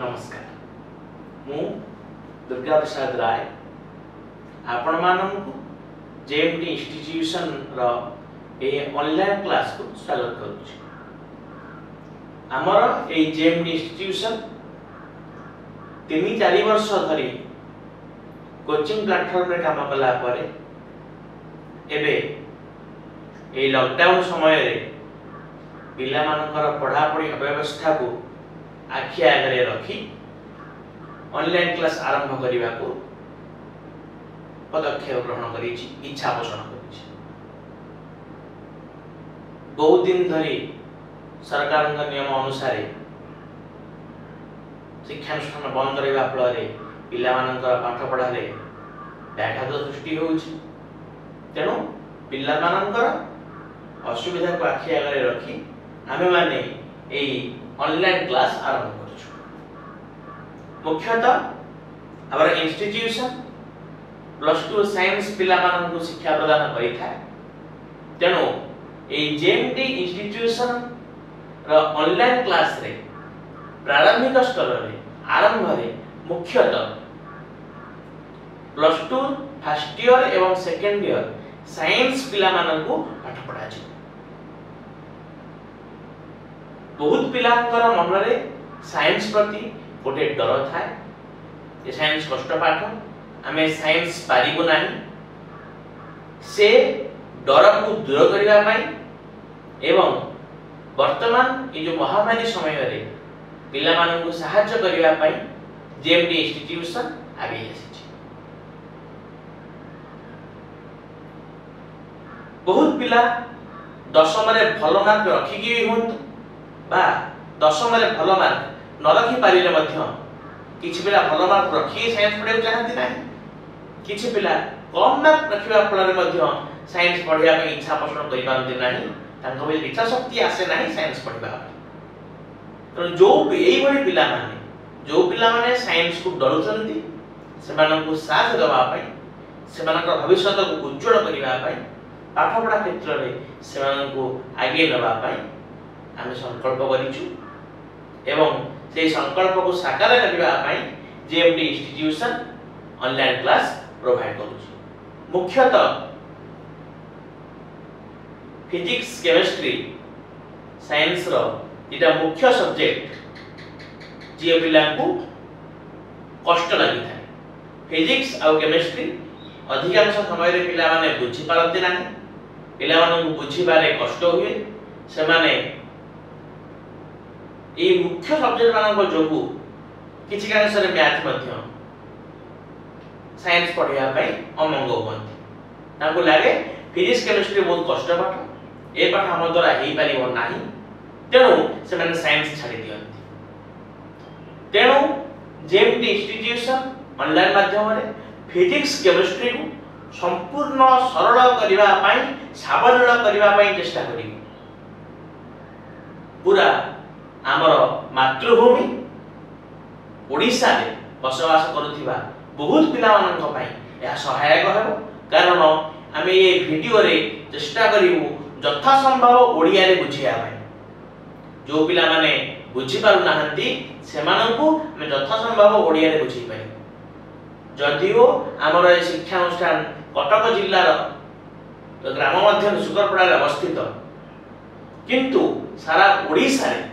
नमस्कार मु दुर्गा प्रसाद राय आपण मानक जेएमटी इंस्टीट्यूशन रो ए ऑनलाइन क्लास को स्वागत करूँ। आमर ए जेएमटी इंस्टीट्यूशन 3-4 वर्ष धरी कोचिंग प्लेटफॉर्म रे काम कला परे एबे ए लॉकडाउन समय रे पिला मानकर पढ़ापढ़ी अव्यवस्था को आखि आगे रखी ऑनलाइन क्लास आरंभ करने को पदक्षेप ग्रहण करी इच्छा पोषण करी। बहुत दिन धरी सरकार नियम अनुसार शिक्षानुष्ठान बंद रहा फल पिला पाठ पढ़ारे व्याघात सृष्टि होउछि। तेणु पिला असुविधा को आखि आगे रखी आमे माने एई ऑनलाइन क्लास आरंभ करछु। मुख्यतः आवर इंस्टीट्यूशन +2 साइंस पिला मानन को शिक्षा प्रदान करि थाए। तेणु ए जेएमटी इंस्टीट्यूशन रो ऑनलाइन क्लास रे प्रारंभिक स्तर रे आरंभ रे मुख्यतः +2 फर्स्ट ईयर एवं सेकंड ईयर साइंस पिला मानन को पाठ पढ़ा छै। बहुत पिलांकर मन रे साइंस प्रति गोटे डर थाए ये साइंस कष्ट पाठ आमे साइंस पारिबो नाही। से डर को दूर करिवा पई एवं वर्तमान ये जो महामारी समय रे पिला मानन को सहायता करिवा पई जेएमटी इंस्टीट्यूशन आगे आसी। बहुत पिला दशम रे भलो मार्क रखी कि होंतु बा दशम रे भलो मार्क न रखी पारिले मध्य किछि पिला भलो मार्क रखी साइंस पढ़े चाहती नाही। किछि पिला कम मार्क रखिबा फल रे मध्य साइंस पढ़िया पे इच्छा पोषण करि पारନ୍ତି नाही। तांको बे इच्छा शक्ति आसे नाही साइंस पढ़िबा। तो जो एई भली पिला माने साइंस को डरुचंती सेमानंकु साथ देबा पई सेमानकर भविष्य को उज्जवल करिबा पई पाठ पढ़ा क्षेत्र रे सेमानंकु आगे नेबा पई आमे संकल्प करिछु एवं से संकल्प को साकार करबा पई JMT institution online class provide करूछु। मुख्यतः फिजिक्स केमिस्ट्री साइंस रो इटा मुख्य सब्जेक्ट जे पिला को कष्ट लागि थाए। फिजिक्स आ केमिस्ट्री अधिकांश समय रे पिला माने बुझी पारନ୍ତି नाही। पिला माने बुझीबारे कष्ट हुए से माने ए मुख्य सब्जेक्ट मानक जोगु किछि कांश रे मैथ मध्य साइंस पढ़िया पई अमंग होवंती। ताको लागे फिजिक्स केमिस्ट्री बहुत कष्ट पाठ ए पाठ हम द्वारा हेई पारिबो नाही। तेणु से माने साइंस छाडी दियंती। तेणु जेएमटी इंस्टीट्यूशन ऑनलाइन माध्यम रे फिजिक्स केमिस्ट्री को संपूर्ण सरल करिवा पई सावलील करिवा पई चेष्टा करी पूरा आमर मातृभूमि ओडिशा रे बसवास करुथिबा बहुत पिला मानन पई या सहायक हेबो। कारण आमे ये वीडियो रे चेष्टा करिवु यथा संभव ओडिया रे बुझिया पई। जो पिला माने बुझी पारु नाहंती सेमानंकु हम यथा संभव ओडिया रे बुझी पाई। जदिओ आमर ए शिक्षा अनुष्ठान कटक जिल्ला रो ग्राम मध्य सुगरपड़ा रे अवस्थित किंतु सारा ओडिशा रे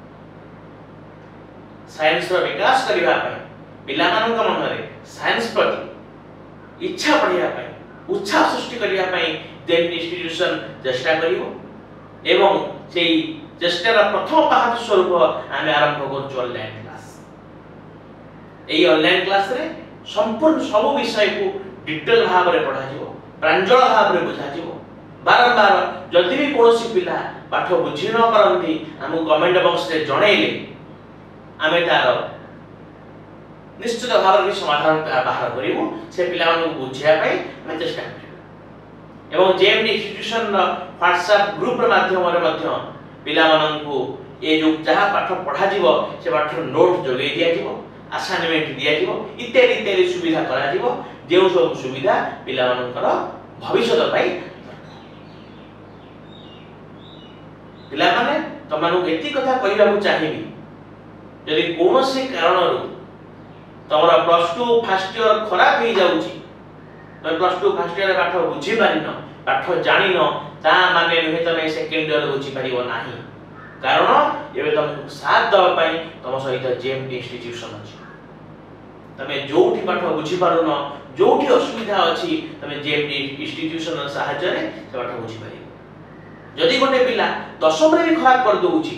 साइंस रो विकास करिवा पई पिला मानक मन रे साइंस प्रति इच्छा पढ़िया पई उत्साह सृष्टि करिया पई जेएमटी इंस्टीट्यूशन चेष्टा करिवो एवं सेई चेष्टार प्रथम पाहत स्वरूप आमे आरंभ करछु ऑनलाइन क्लास। एई ऑनलाइन क्लास रे संपूर्ण सब विषय को डिटेल भाव रे पढ़ा जिवो प्रांजल भाव रे बुझा जिवो। बारंबार जदि भी कोनोसी पिला पाठ बुझी न पारंती हमु कमेंट बॉक्स रे जणैले आमे तार निश्चित भाव रे समाधान बाहर करिवो। से पिला मन बुझिया पई हम चेष्टा करिवो एवं जेएमटी इंस्टीट्यूशन रो व्हाट्सएप ग्रुप रे माध्यम रे मध्य पिला मनन को ए जो जहा पाठ पढ़ा जिवो से पाठ नोट जोगे दिया जिवो असाइनमेंट दिया जिवो इत्यादि इत्यादि सुविधा करा जिवो। जेउ सब सुविधा पिला मनकर भविष्य पई पिला माने तमानु एति कथा कहिबा चाहिबी यदि कौनसी कारण तुम +2 फर्स्ट ईयर खराब हो जाउची तो +2 फर्स्ट ईयर पाठ बुझी पारिन पाठ जानिन ता माने नुहे तमे सेकंड ईयर बुझी पारिबो नाही कारण एबे तुम साथ दवा पई तुम सहित जेएमडी इंस्टीट्यूशन अछि तमे जोठी पाठ बुझी पारुन जोठी असुविधा अछि तमे जेएमडी इंस्टीट्यूशन सहायता रे से पाठ बुझी पारि जदि गोटे पिला 10th रे भी खराब कर दोउची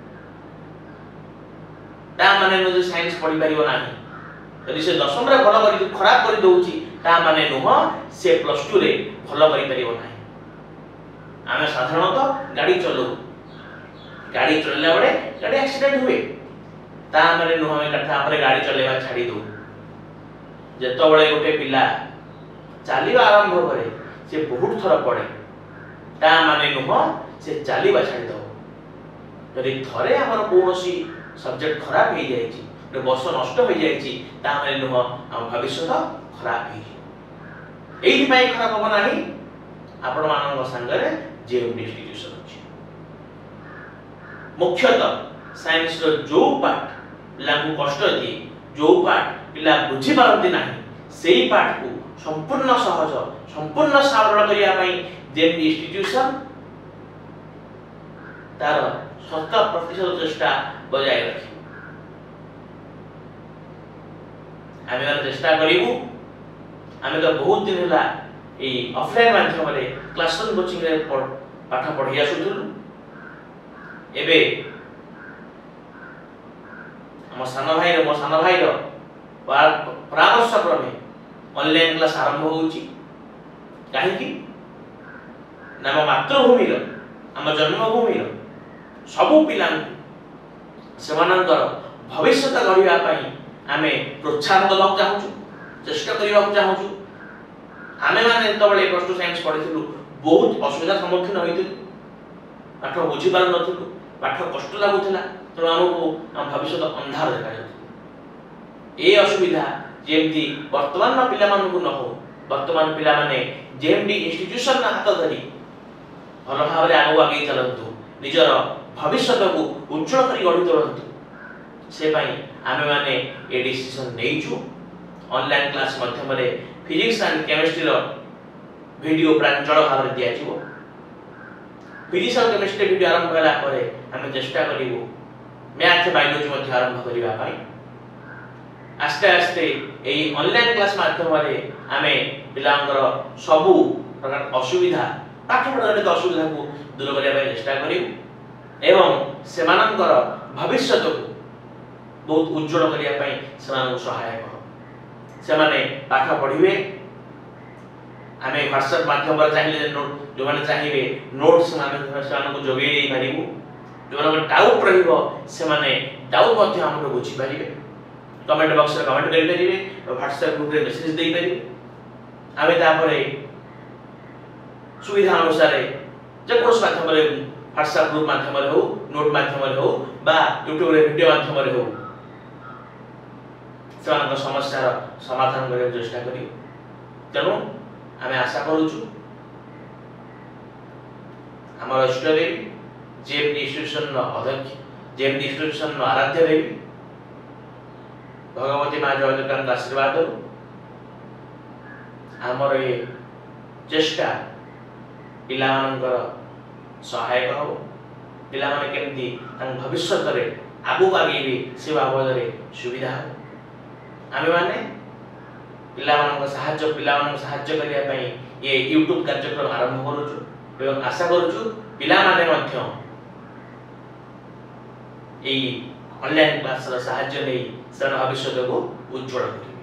ता माने न जे साइंस पढी पारिबो नाही यदि से 10th रे भलो करी खराब कर दोउची ता माने नुह से +2 रे भलो करी पारिबो नाही आमे साधारणतः गाड़ी चलो गाड़ी चलला बडे गाड़ी एक्सीडेंट हुए ता माने नुह हमें कथा पर गाड़ी चलेबा छाडी दो जेतो बळे गोटे पिला चालीबा आरंभ करे से बहुत थर पड़े ता माने नुह से चालीबा छाडी दो यदि थरे हमर कोनोसी सब्जेक्ट खराब हो जायछि रे वर्ष नष्ट हो जायछि ता माने नुह हम भविष्य खराब हो एही पई खराब हो नाही आपण मानन संगरे जेएमडी इंस्टीट्यूशन अछि मुख्यतः साइंस रो जो पाठ लागू कष्ट दिए जो पाठ पिला बुझी पारती नाही सेही पाठ को संपूर्ण सहज संपूर्ण सरल करिया पई जेएमडी इंस्टीट्यूशन तार 100% चेष्टा बजाय रखी आमे चेष्टा करिवु आमे तो बहुत दिन होला ए ऑफलाइन माध्यम रे क्लासरूम कोचिंग रे पाठ पढिया सुथुलु एबे मो सानो भाई रो परामर्श क्रमे ऑनलाइन क्लास आरंभ होउची काहे कि नाम मातृभूमि रो हम जन्मभूमि रो सबु पिला सेमानंतर भविष्य गढ़िया पई आमे प्रोत्साहन दबा चाहूछु चेष्टा करिवा चाहूछु आमे माने तबले +2 साइंस पढिथिलु बहुत असुविधा सम्मुखीन होइथिलु पाठ बुझी पार नथिलु पाठ कष्ट लागुथिला तो हमको हम भविष्य अंधार देखा जात ए असुविधा जेमती वर्तमान पिला मानकु न हो वर्तमान पिला माने जेएमडी इंस्टीट्यूशन ना हाथ धरी भलो भाबरे आगो आगे चलंतु निजर भविष्य को उज्जवल करी गढि तोरंतु से पई आमे माने ए डिसिजन नेइछु ऑनलाइन क्लास माध्यम रे फिजिक्स एंड केमिस्ट्री रो वीडियो प्रांजल भाबरे दिया जिवो फिजिक्स और केमिस्ट्री वीडियो आरंभ होला परे आमे चेष्टा करिवो मैथ बायोलॉजी मध्ये आरंभ करिवा पई आस्ते आस्ते एई ऑनलाइन क्लास माध्यम रे आमे पिलांकर सबु प्रकार असुविधा पाठ पढारे असुविधा को दूर करिया पई चेष्टा करिवो एवं सेमानंकर भविष्य को बहुत उज्जवल करिया पई सेमान सहायक हो सेमाने पाठ पढिबे आमे व्हाट्सएप माध्यम पर चाहिए नोट जो माने चाहिए नोट्स माने सेमान को जोगे दे पारिबो जो माने डाउट रहिबो सेमाने डाउट मध्ये हमको बुझी पारिबे कमेंट बॉक्स रे कमेंट करि पारिबे व्हाट्सएप ग्रुप रे मेसेज देई पारिबे आमे तापरे सुविधा अनुसार जे कोर्स माध्यम रे व्हाट्सएप ग्रुप माध्यम रे हो नोट माध्यम रे हो बा यूट्यूब रे वीडियो माध्यम रे हो सेमान समस्या समाधान करे चेष्टा करियो तेनु आमे आशा करूछु हमर स्टोरी जेएमडी इंस्टीट्यूशन अध्यक्ष जेएमडी इंस्टीट्यूशन आराध्य देवी भगवती मां जयदुर्गांक आशीर्वाद हमर ए चेष्टा पिला मानकर सहायक हो पिला माने केमती तन भविष्य करे आगु आगे से बाबदरे सुविधा हो आमे माने पिला मानक साहाय्य करिया पई ये YouTube कार्यक्रम आरंभ करूछु एवं आशा करूछु पिला माने मध्य एई ऑनलाइन क्लास रा साहाय्य नै सर भविष्य को उज्जवल करिवे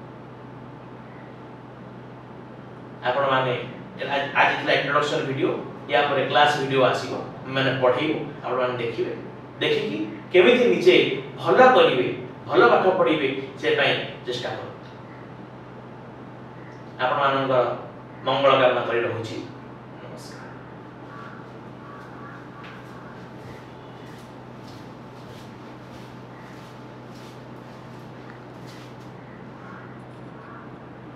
आपण माने आज इतला इंट्रोडक्शन वीडियो या पर क्लास वीडियो आसीबो माने पढिबो आपण माने देखिबे देखि केमिति निचे भलो करिवे भलो पाठ पढिबे से पई चेष्टा करू आपण मानकर मंगल कामना करि रहउची नमस्कार।